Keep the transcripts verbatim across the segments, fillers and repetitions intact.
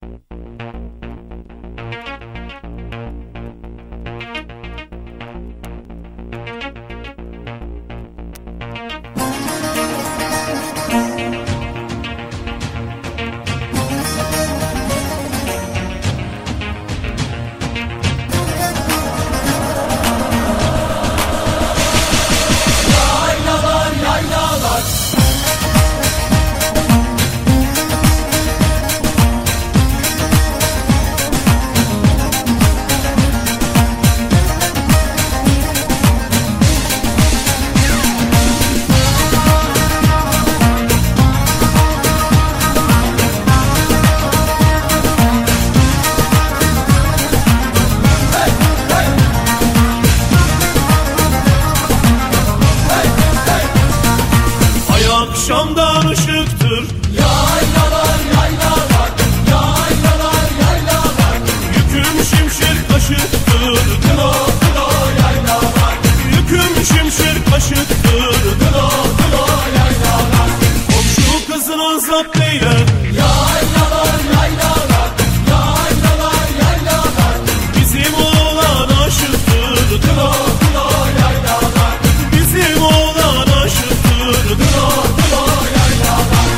Akşamdan ışıktır yaylalar yaylalar, yaylalar yaylalar. Yüküm şimşir kaşıktır Kılo kılo yaylalar, Yüküm şimşir kaşıktır kılo kılo yaylalar. Komşu kızını zapt eyler Yaylalar yaylalar, yaylalar yaylalar. Bizim oğlan aşıktır Kılo kılo yaylalar, Bizim oğlan aşıktır kılo kılo yaylalar.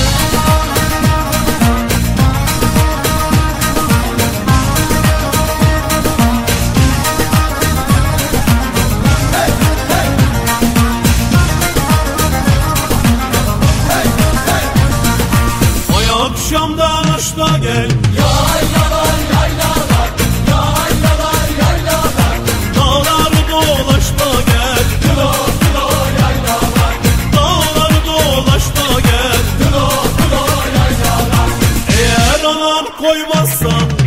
Ay akşamdan aşla gel Yaylalar yaylalar, yaylalar yaylalar. Dağları dolaşma gel Kılo kılo yaylalar, Dağları dolaşma gel kılo kılo yaylalar. Eğer anan koymazsa